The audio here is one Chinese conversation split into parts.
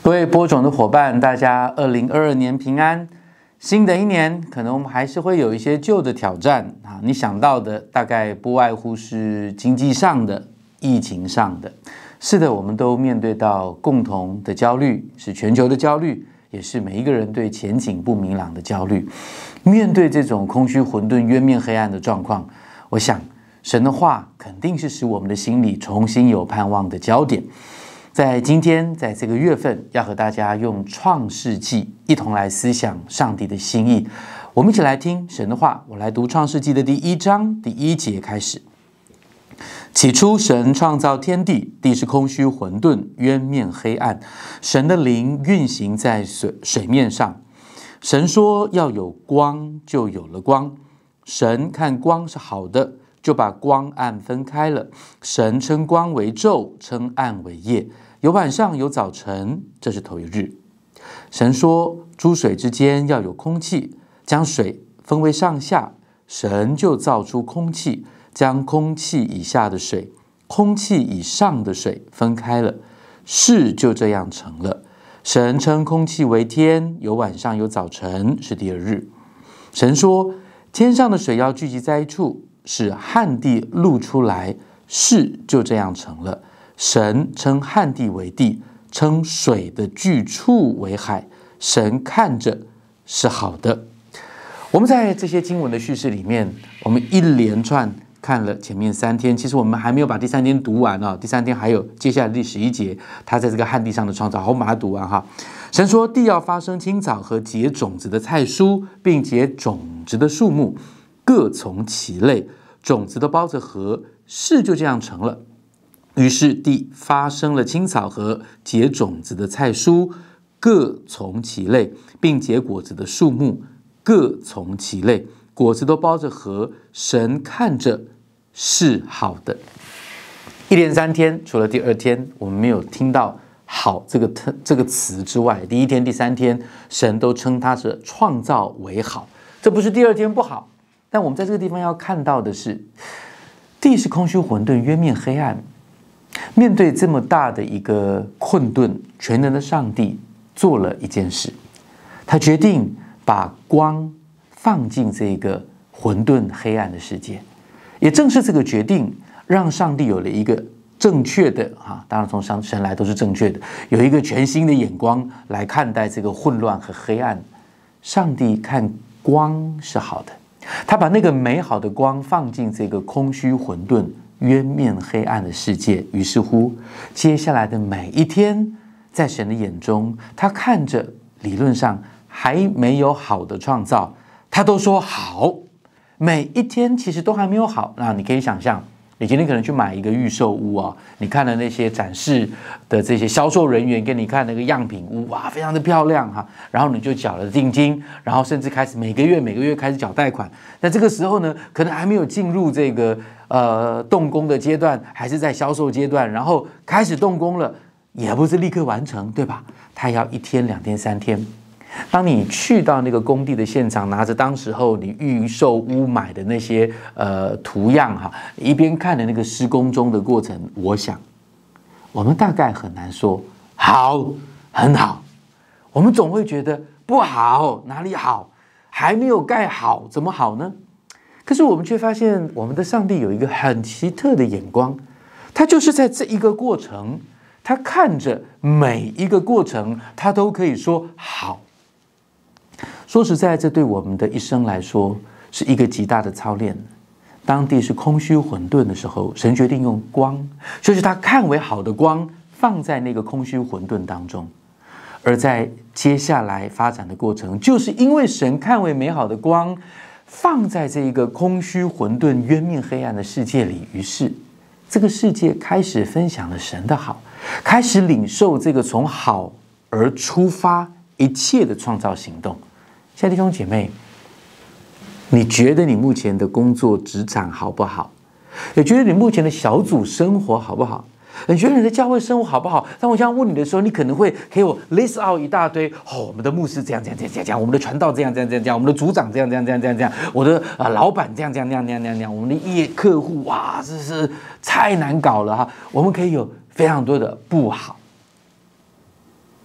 各位播种的伙伴，大家2022年平安。新的一年，可能我们还是会有一些旧的挑战啊。你想到的大概不外乎是经济上的、疫情上的。是的，我们都面对到共同的焦虑，是全球的焦虑，也是每一个人对前景不明朗的焦虑。面对这种空虚、混沌、渊面黑暗的状况，我想神的话肯定是使我们的心里重新有盼望的焦点。在今天，在这个月份，要和大家用创世纪一同来思想上帝的心意。我们一起来听神的话。我来读创世纪的第1章第1节开始。起初，神创造天地，地是空虚混沌，渊面黑暗。神的灵运行在水面上。神说要有光，就有了光。神看光是好的，就把光暗分开了。神称光为昼，称暗为夜。有晚上，有早晨，这是头一日。神说，诸水之间要有空气，将水分为上下。神就造出空气，将空气以下的水、空气以上的水分开了。事就这样成了。神称空气为天，有晚上，有早晨，是第二日。神说，天上的水要聚集在一处，使旱地露出来。事就这样成了。神称旱地为地，称水的聚处为海。神看着是好的。我们在这些经文的叙事里面，我们一连串看了前面3天，其实我们还没有把第3天读完啊。第3天还有接下来第11节，他在这个旱地上的创造，好，我们把它读完哈。神说，地要发生青草和结种子的菜蔬，并结种子的树木，各从其类，种子都包着核。事就这样成了。于是地发生了青草和结种子的菜蔬，各从其类，并结果子的树木，各从其类，果子都包着核。神看着是好的。一连3天，除了第2天我们没有听到好这个词之外，第1天、第3天，神都称它是创造为好。这不是第2天不好，但我们在这个地方要看到的是，地是空虚混沌，渊面黑暗。面对这么大的一个困顿，全能的上帝做了一件事，他决定把光放进这个混沌黑暗的世界。也正是这个决定，让上帝有了一个正确的当然从神来都是正确的，有一个全新的眼光来看待这个混乱和黑暗。上帝看光是好的，他把那个美好的光放进这个空虚混沌渊面黑暗的世界。于是乎，接下来的每一天，在神的眼中，他看着理论上还没有好的创造，他都说好。每一天其实都还没有好。那你可以想象，你今天可能去买一个预售屋啊，你看了那些展示的这些销售人员给你看那个样品屋，哇，非常的漂亮哈。然后你就缴了定金，然后甚至开始每个月开始缴贷款。那这个时候呢，可能还没有进入这个动工的阶段，还是在销售阶段，然后开始动工了，也不是立刻完成，对吧？它要1天、2天、3天。当你去到那个工地的现场，拿着当时候你预售屋买的那些图样哈，一边看的那个施工中的过程，我想我们大概很难说好很好，我们总会觉得不好，哪里好，还没有盖好，怎么好呢？可是我们却发现，我们的上帝有一个很奇特的眼光，他就是在这一个过程，他看着每一个过程，他都可以说好。说实在，这对我们的一生来说是一个极大的操练。当地是空虚混沌的时候，神决定用光，就是他看为好的光，放在那个空虚混沌当中。而在接下来发展的过程，就是因为神看为美好的光，放在这一个空虚混沌、渊面黑暗的世界里，于是这个世界开始分享了神的好，开始领受这个从好而出发一切的创造行动。亲爱的弟兄姐妹，你觉得你目前的工作职场好不好？你觉得你目前的小组生活好不好？你觉得你的教会生活好不好？当我这样问你的时候，你可能会给我 list out 一大堆。我们的牧师这样，我们的传道这样，我们的组长这样，我的老板这样，我们的业客户哇，这是太难搞了哈。我们可以有非常多的不好。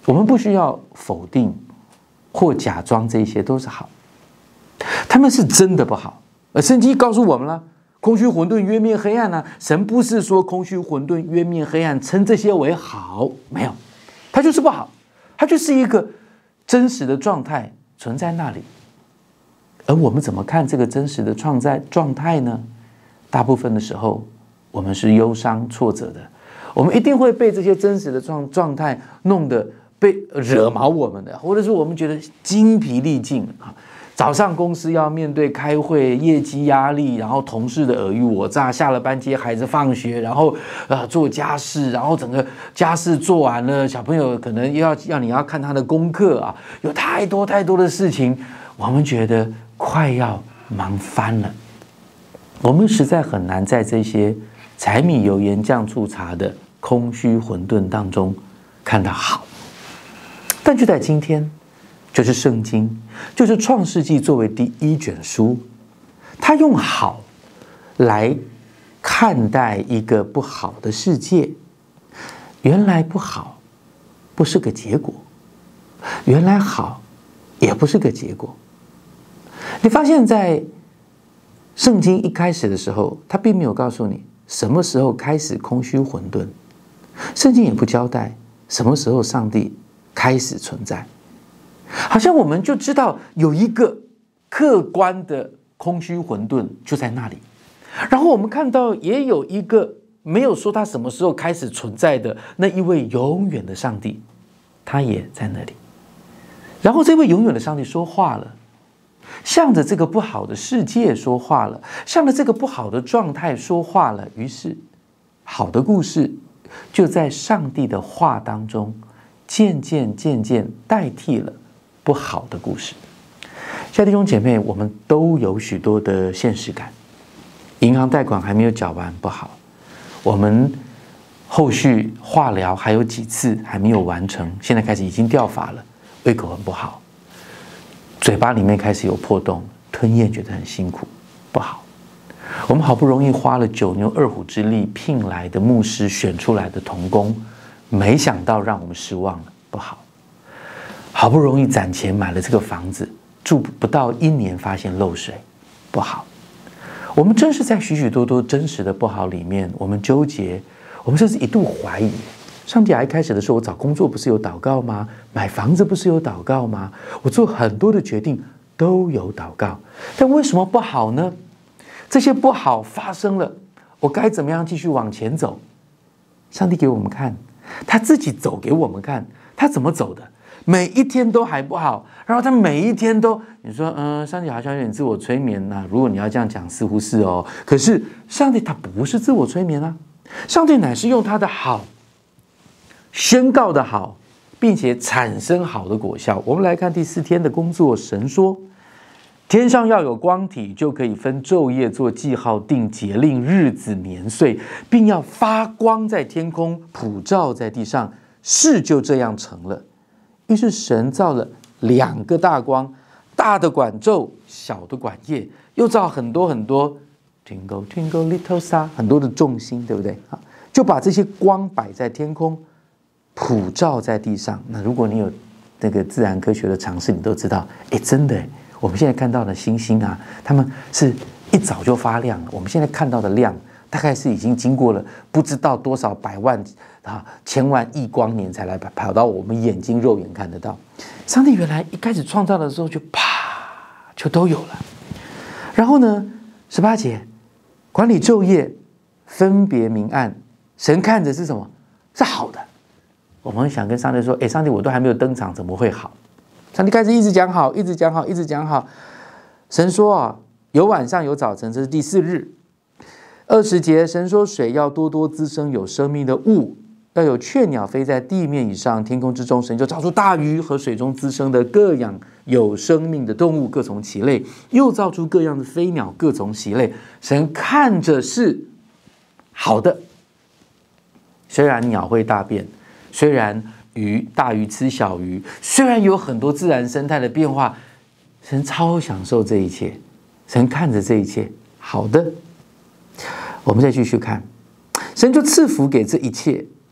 我们不需要否定或假装这些都是好，他们是真的不好。而圣经告诉我们了，空虚混沌渊面黑暗啊，神不是说空虚混沌渊面黑暗称这些为好，没有，它就是不好，它就是一个真实的状态存在那里。而我们怎么看这个真实的状态呢？大部分的时候，我们是忧伤挫折的，我们一定会被这些真实的状态弄得被惹毛我们的，或者是我们觉得精疲力尽啊。早上公司要面对开会、业绩压力，然后同事的尔虞我诈，下了班接孩子放学，然后做家事，然后整个家事做完了，小朋友可能要你要看他的功课啊，有太多的事情，我们觉得快要忙翻了。我们实在很难在这些柴米油盐酱醋茶的空虚混沌当中看到好。但就在今天，就是圣经，就是创世纪作为第一卷书，他用好来看待一个不好的世界。原来不好不是个结果，原来好也不是个结果。你发现在圣经一开始的时候，他并没有告诉你什么时候开始空虚混沌，圣经也不交代什么时候上帝开始存在。好像我们就知道有一个客观的空虚混沌就在那里，然后我们看到也有一个没有说他什么时候开始存在的那一位永远的上帝，他也在那里。然后这位永远的上帝说话了，向着这个不好的世界说话了，向着这个不好的状态说话了。于是好的故事就在上帝的话当中渐渐代替了不好的故事。亲爱的弟兄姐妹，我们都有许多的现实感，银行贷款还没有缴完不好，我们后续化疗还有几次还没有完成，现在开始已经掉发了，胃口很不好，嘴巴里面开始有破洞，吞咽觉得很辛苦，不好。我们好不容易花了9牛2虎之力聘来的牧师选出来的同工，没想到让我们失望了，不好。好不容易攒钱买了这个房子，住不到1年发现漏水，不好。我们真是在许许多多真实的不好里面，我们纠结，我们甚至一度怀疑，上帝一开始的时候，我找工作不是有祷告吗？买房子不是有祷告吗？我做很多的决定都有祷告，但为什么不好呢？这些不好发生了，我该怎么样继续往前走？上帝给我们看，他自己走给我们看，他怎么走的？每一天都还不好，然后他每一天都，你说，上帝好像有点自我催眠啊。如果你要这样讲，似乎是哦。可是上帝他不是自我催眠啊，上帝乃是用他的好宣告的好，并且产生好的果效。我们来看第4天的工作，神说：天上要有光体，就可以分昼夜做记号，定节令、日子、年岁，并要发光在天空，普照在地上。事就这样成了。于是神造了2个大光，大的管昼，小的管夜，又造很多 twinkle twinkle little star， 很多的众星，对不对？就把这些光摆在天空，普照在地上。那如果你有那个自然科学的常识，你都知道，真的，我们现在看到的星星啊，它们是一早就发亮了。我们现在看到的亮，大概是已经经过了不知道多少百万千万亿光年才来跑到我们眼睛肉眼看得到。上帝原来一开始创造的时候就啪就都有了。然后呢，18节，管理昼夜，分别明暗。神看着是什么？是好的。我们想跟上帝说，上帝，我都还没有登场，怎么会好？上帝开始一直讲好，一直讲好，一直讲好。神说有晚上有早晨，这是第4日。20节，神说水要多多滋生有生命的物，要有雀鸟飞在地面以上，天空之中，神就造出大鱼和水中滋生的各样有生命的动物，各从其类，又造出各样的飞鸟，各从其类。神看着是好的。虽然鸟会大便，虽然大鱼吃小鱼，虽然有很多自然生态的变化，神超享受这一切，神看着这一切好的。我们再继续看，神就赐福给这一切，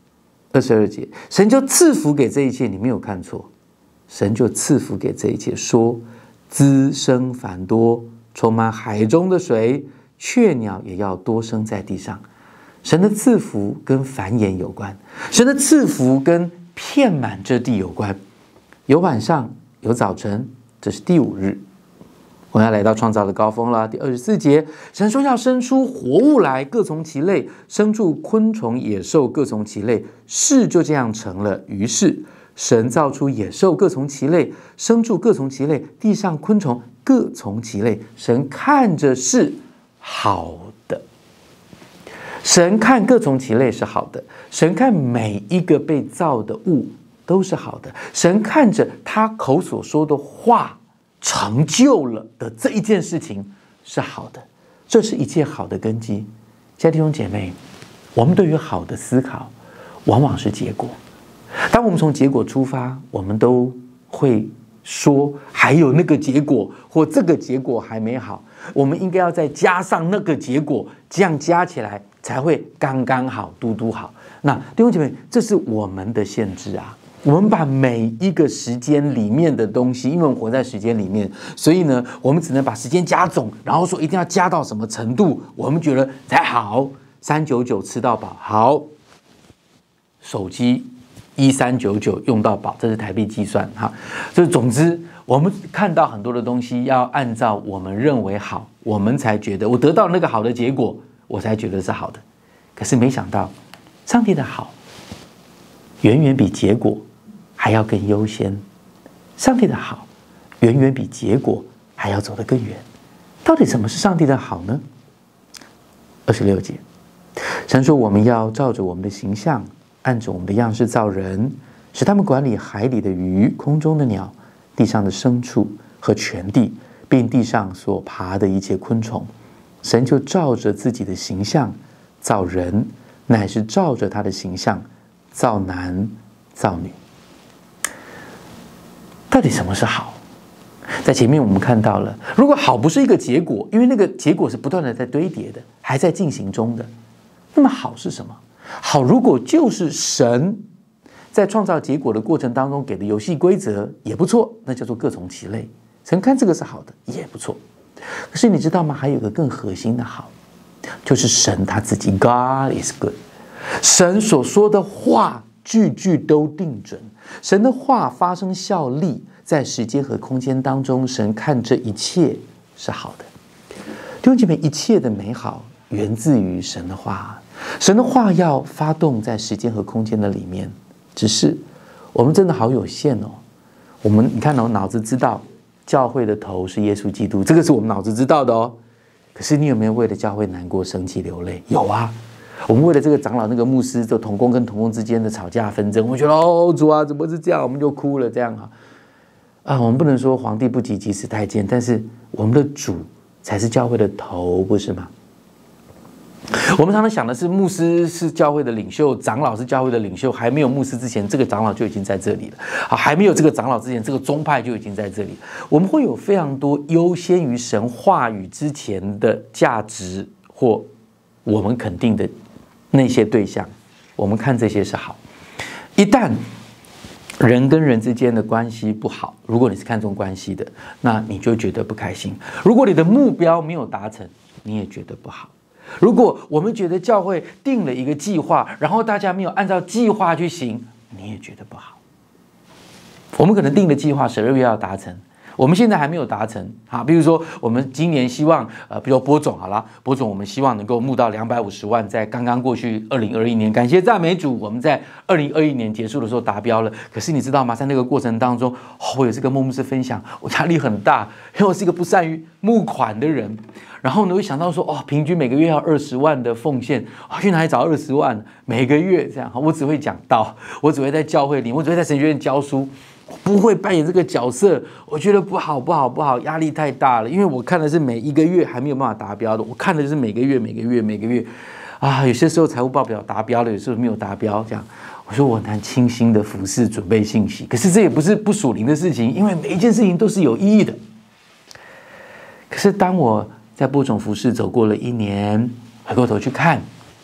22节，神就赐福给这一切，你没有看错，神就赐福给这一切，说滋生繁多，充满海中的水，雀鸟也要多生在地上。神的赐福跟繁衍有关，神的赐福跟遍满这地有关。有晚上，有早晨，这是第5日。我们要来到创造的高峰了。第24节，神说要生出活物来，各从其类，生出昆虫野兽各从其类，事就这样成了。于是神造出野兽各从其类，牲畜各从其类，地上昆虫各从其类。神看着是好的。神看各从其类是好的，神看每一个被造的物都是好的，神看着他口所说的话成就了的这一件事情是好的，这是一切好的根基。亲爱的弟兄姐妹，我们对于好的思考往往是结果，当我们从结果出发，我们都会说还有那个结果，或这个结果还没好，我们应该要再加上那个结果，这样加起来才会刚刚好，嘟嘟好。那弟兄姐妹，这是我们的限制啊。我们把每一个时间里面的东西，因为我们活在时间里面，所以呢，我们只能把时间加总，然后说一定要加到什么程度，我们觉得才好。399吃到饱，好。手机1399用到饱，这是台币计算哈。就是总之，我们看到很多的东西，要按照我们认为好，我们才觉得我得到那个好的结果，我才觉得是好的。可是没想到，上帝的好远远比结果还要更优先，上帝的好远远比结果还要走得更远。到底什么是上帝的好呢？26节，神说我们要照着我们的形象，按着我们的样式造人，使他们管理海里的鱼、空中的鸟、地上的牲畜和全地，并地上所爬的一切昆虫。神就照着自己的形象造人，乃是照着他的形象造男造女。到底什么是好？在前面我们看到了，如果好不是一个结果，因为那个结果是不断的在堆叠的，还在进行中的，那么好是什么？好如果就是神在创造结果的过程当中给的游戏规则也不错，那叫做各从其类。神看这个是好的也不错。可是你知道吗？还有个更核心的好，就是神他自己 God is good。 神所说的话句句都定准，神的话发生效力，在时间和空间当中，神看这一切是好的。弟兄姐妹，一切的美好源自于神的话，神的话要发动在时间和空间的里面，只是我们真的好有限哦。你看，脑子知道教会的头是耶稣基督，这个是我们脑子知道的哦。可是你有没有为了教会难过、生气、流泪？有啊。我们为了这个长老、那个牧师，这同工跟同工之间的吵架纷争，我们觉得哦，主啊，怎么是这样？我们就哭了，这样啊。我们不能说皇帝不急急死太监，但是我们的主才是教会的头，不是吗？我们常常想的是牧师是教会的领袖，长老是教会的领袖，还没有牧师之前，这个长老就已经在这里了。还没有这个长老之前，这个宗派就已经在这里。我们会有非常多优先于神话语之前的价值，或我们肯定的那些对象，我们看这些是好。一旦人跟人之间的关系不好，如果你是看重关系的，那你就觉得不开心。如果你的目标没有达成，你也觉得不好。如果我们觉得教会定了一个计划，然后大家没有按照计划去行，你也觉得不好。我们可能定的计划12月要达成，我们现在还没有达成啊。比如说，我们今年希望比如播种好了，播种我们希望能够募到250万，在刚刚过去2021年，感谢赞美主，我们在2021年结束的时候达标了。可是你知道吗？在那个过程当中，我有这个牧师分享，我压力很大，因为我是一个不善于募款的人。然后呢，我想到说，平均每个月要20万的奉献，去哪里找20万？每个月这样，我只会讲道，我只会在教会里，我只会在神学院教书，不会扮演这个角色。我觉得不好，压力太大了。因为我看的是每一个月还没有办法达标的，我看的就是每个月有些时候财务报表达标了，有时候没有达标，这样。我说我难清心的服侍，准备信息。可是这也不是不属灵的事情，因为每一件事情都是有意义的。可是当我在播种服侍走过了1年，回过头去看，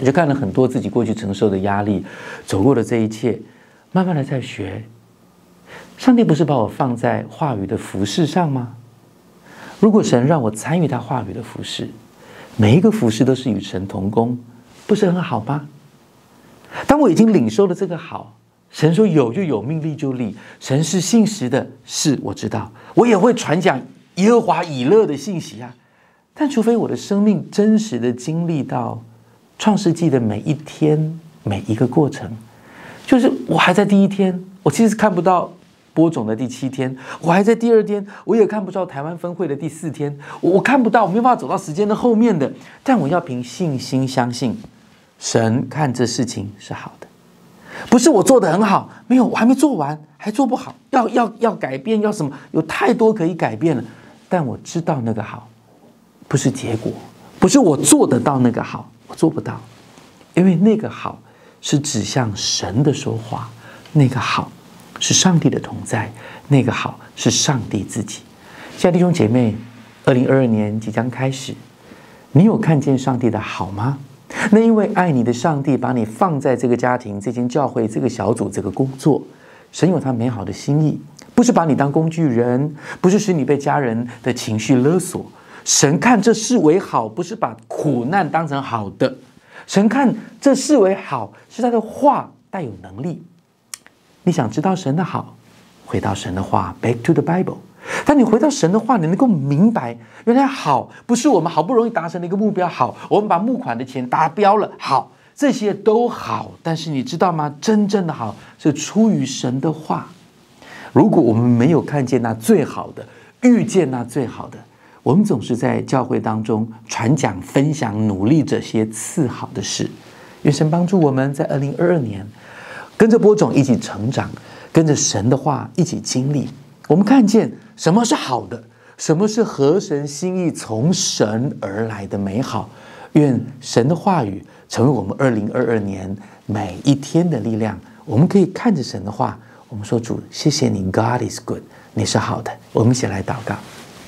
我就看了很多自己过去承受的压力，走过的这一切，慢慢的在学。上帝不是把我放在话语的服事上吗？如果神让我参与他话语的服事，每一个服事都是与神同工，不是很好吗？当我已经领受了这个好，神说有就有，命立就立，神是信实的，是我知道，我也会传讲耶和华以勒的信息啊。但除非我的生命真实的经历到创世纪的每一天每一个过程，就是我还在第一天，我其实看不到播种的第7天，我还在第2天，我也看不到台湾分会的第4天，我看不到，我没有办法走到时间的后面的，但我要凭信心相信神看这事情是好的。不是我做得很好，没有，我还没做完，还做不好，要改变，要什么，有太多可以改变了，但我知道那个好不是结果，不是我做得到那个好，我做不到，因为那个好是指向神的说话，那个好是上帝的同在，那个好是上帝自己。亲爱的弟兄姐妹，2022年即将开始，你有看见上帝的好吗？那因为爱你的上帝把你放在这个家庭、这间教会、这个小组、这个工作，神有他美好的心意，不是把你当工具人，不是使你被家人的情绪勒索。神看这视为好，不是把苦难当成好的，神看这视为好，是他的话带有能力。你想知道神的好，回到神的话 ，Back to the Bible。当你回到神的话，你能够明白，原来好不是我们好不容易达成的一个目标，好，我们把募款的钱达标了，好，这些都好。但是你知道吗？真正的好是出于神的话。如果我们没有看见那最好的，遇见那最好的，我们总是在教会当中传讲、分享、努力这些次好的事。愿神帮助我们在2022年跟着播种一起成长，跟着神的话一起经历。我们看见什么是好的，什么是合神心意从神而来的美好。愿神的话语成为我们2022年每一天的力量。我们可以看着神的话，我们说主，谢谢你 ，God is good， 你是好的。我们一起来祷告。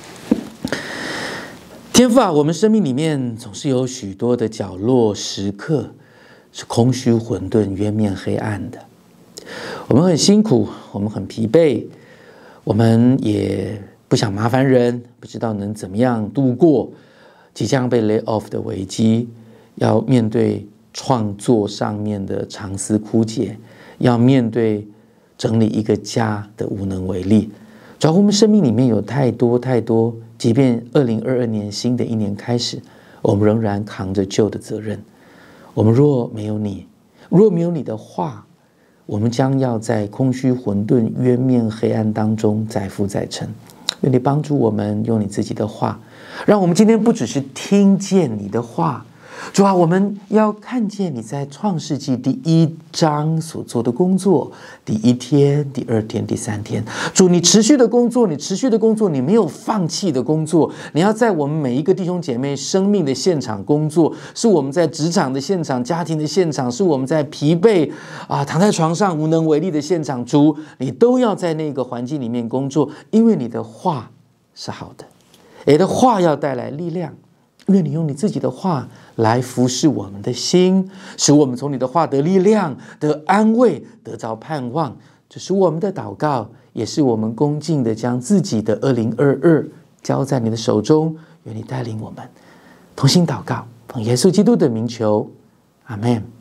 天父啊，我们生命里面总是有许多的角落时刻是空虚、混沌、渊面、黑暗的。我们很辛苦，我们很疲惫，我们也不想麻烦人，不知道能怎么样度过即将被 lay off 的危机，要面对创作上面的长思枯竭，要面对整理一个家的无能为力。主要我们生命里面有太多，即便2022年新的一年开始，我们仍然扛着旧的责任。我们若没有你的话，我们将要在空虚、混沌、渊面、黑暗当中载浮载沉。愿你帮助我们用你自己的话，让我们今天不只是听见你的话，主啊，我们要看见你在创世纪第1章所做的工作，第1天、第2天、第3天。主，你持续的工作，你没有放弃的工作，你要在我们每一个弟兄姐妹生命的现场工作，是我们在职场的现场、家庭的现场，是我们在疲惫躺在床上无能为力的现场。主，你都要在那个环境里面工作，因为你的话是好的，你的话要带来力量。愿你用你自己的话来服侍我们的心，使我们从你的话得力量、得安慰、得着盼望。这是我们的祷告，也是我们恭敬的将自己的2022交在你的手中。愿你带领我们同心祷告，奉耶稣基督的名求，阿们。